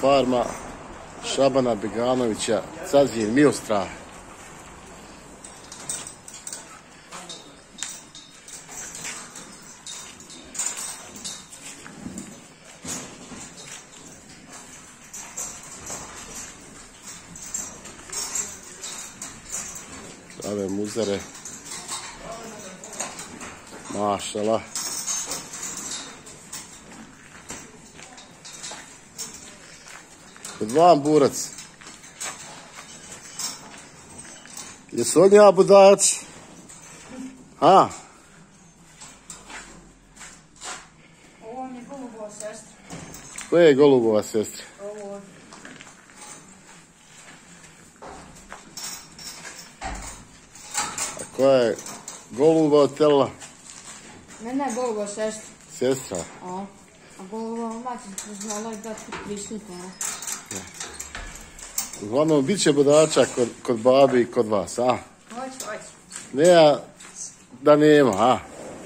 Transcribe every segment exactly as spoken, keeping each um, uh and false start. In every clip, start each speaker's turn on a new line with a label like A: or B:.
A: Farma, Šabana, Beganovića, Cazin, Miostra. Ove muzare, mašala. Kod vam burac. Jesu oni abudači? A?
B: Ovo vam je golubova sestra.
A: Koja je golubova sestra?
B: Ovo.
A: Koja je goluba od tela?
B: Ne, ne, golubova sestra.
A: Sestra?
B: A, a golubova mačica znala je dati prisnite, ne?
A: Uglavnom, bit će budača kod, kod babi i kod vas, a?
B: Hoće, hoće.
A: Ne, ja, da nema, a?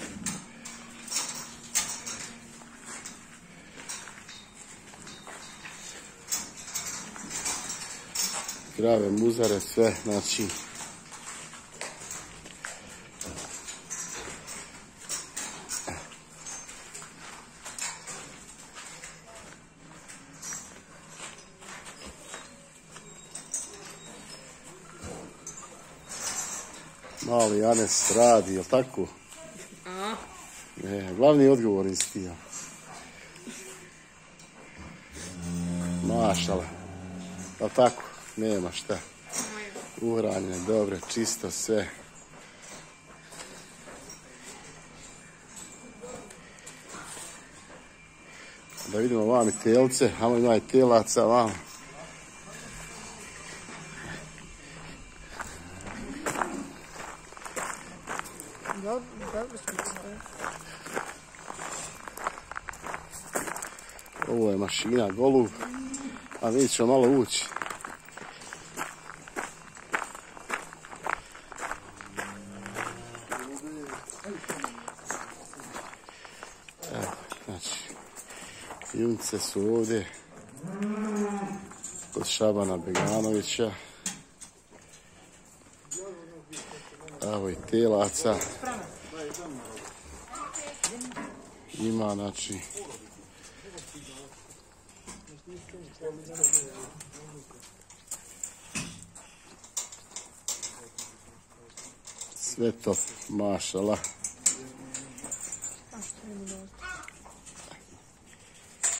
A: Krave, muzare, sve, znači... Mali Anes radi, jel' tako?
B: A?
A: Ne, glavni odgovorni si ti, ja. Mašala. Jel' tako? Nema šta. Uhranjene, dobro, čisto sve. Da vidimo vam i telce, a ima i telaca vam. Ovo je mašina, golub, a mi ćemo malo ući. Evo, znači, junce su ovdje kod Šabana Beganovića. Evo i telaca. Ima, znači, sve to, mašala.